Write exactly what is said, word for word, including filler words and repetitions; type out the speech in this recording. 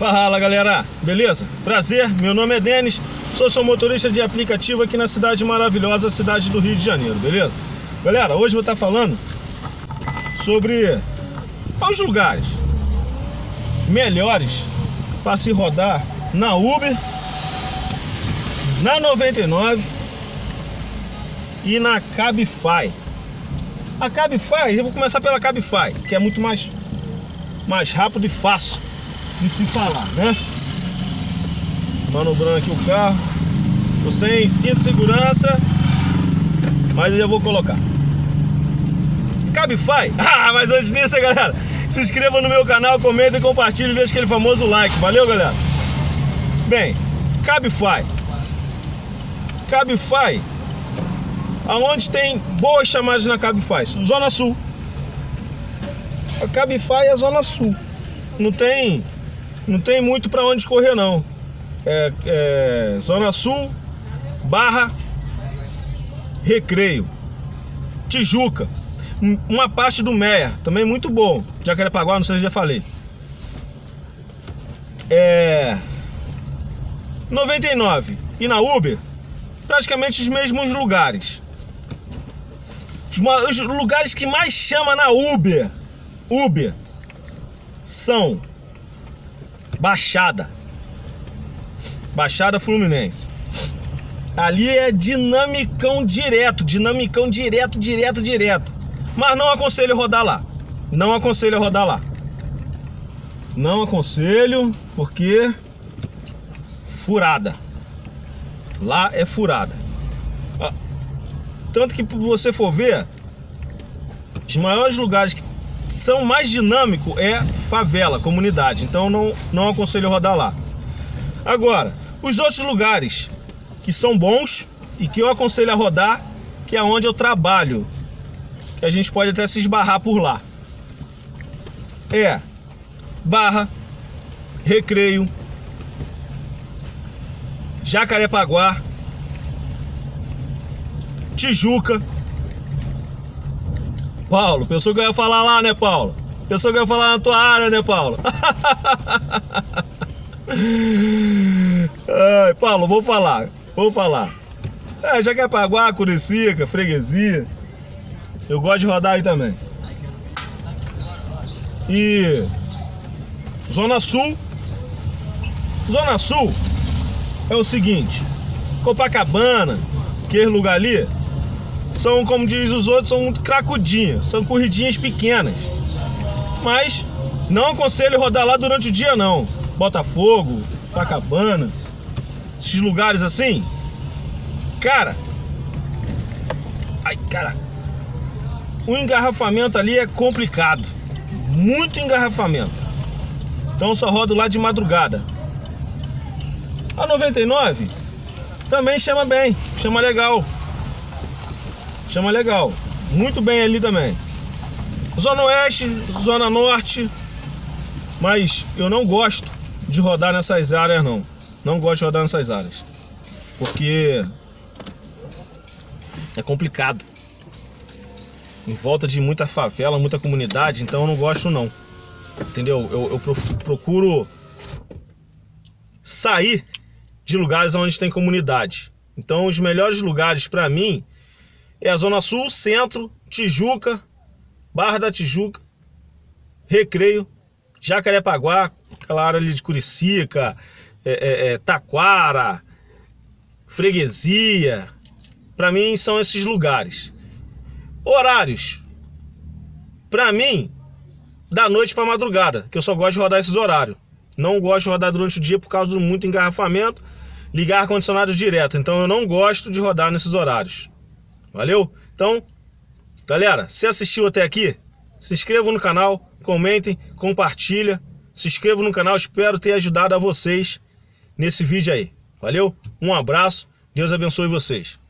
Fala galera, beleza? Prazer, meu nome é Denis, sou seu motorista de aplicativo aqui na cidade maravilhosa, cidade do Rio de Janeiro, beleza? Galera, hoje eu vou estar falando sobre os lugares melhores para se rodar na Uber, na noventa e nove e na Cabify. A Cabify, eu vou começar pela Cabify, que é muito mais, mais rápido e fácil de se falar, né? Manobrando aqui o carro. Tô sem cinto de segurança, mas eu já vou colocar. Cabify. Ah, mas antes disso, galera, se inscreva no meu canal, comenta e compartilhe e deixa aquele famoso like. Valeu, galera? Bem, Cabify. Cabify. Aonde tem boas chamadas na Cabify? Zona Sul. A Cabify é a Zona Sul. Não tem... Não tem muito para onde correr não. É, é Zona Sul, Barra, Recreio, Tijuca, uma parte do Meia, também muito bom. Jacarepaguá, não sei se já falei. É noventa e nove e na Uber, praticamente os mesmos lugares. Os, os lugares que mais chama na Uber, Uber, são Baixada, Baixada Fluminense. Ali é dinamicão direto, dinamicão direto, direto, direto. Mas não aconselho rodar lá. Não aconselho rodar lá. Não aconselho, porque furada. Lá é furada. Tanto que você for ver, os maiores lugares que são mais dinâmico é favela, comunidade. Então não, não aconselho rodar lá. Agora, os outros lugares que são bons e que eu aconselho a rodar, que é onde eu trabalho, que a gente pode até se esbarrar por lá, é Barra, Recreio, Jacarepaguá, Tijuca. Paulo, pensou que eu ia falar lá, né, Paulo? Pensou que eu ia falar na tua área, né, Paulo? Ai, Paulo, vou falar, vou falar. É, Jacarepaguá, Curicica, Freguesia. Eu gosto de rodar aí também. E Zona Sul. Zona Sul é o seguinte: Copacabana, aquele lugar ali, são, como diz os outros, são muito cracudinhas, são corridinhas pequenas. Mas não aconselho rodar lá durante o dia não. Botafogo, Copacabana, esses lugares assim, cara, ai, cara, o engarrafamento ali é complicado, muito engarrafamento. Então eu só rodo lá de madrugada. A noventa e nove também chama bem, chama legal. Chama legal, muito bem ali também. Zona Oeste, Zona Norte. Mas eu não gosto de rodar nessas áreas não. Não gosto de rodar nessas áreas, porque é complicado. Em volta de muita favela, muita comunidade. Então eu não gosto não. Entendeu? Eu, eu procuro sair de lugares onde tem comunidade. Então os melhores lugares para mim é a Zona Sul, Centro, Tijuca, Barra da Tijuca, Recreio, Jacarepaguá, aquela área ali de Curicica, é, é, é, Taquara, Freguesia. Para mim são esses lugares. Horários, para mim, da noite para madrugada, que eu só gosto de rodar esses horários. Não gosto de rodar durante o dia por causa do muito engarrafamento, ligar ar-condicionado direto. Então eu não gosto de rodar nesses horários. Valeu? Então, galera, se assistiu até aqui, se inscreva no canal, comentem, compartilha, se inscreva no canal, espero ter ajudado a vocês nesse vídeo aí. Valeu? Um abraço, Deus abençoe vocês.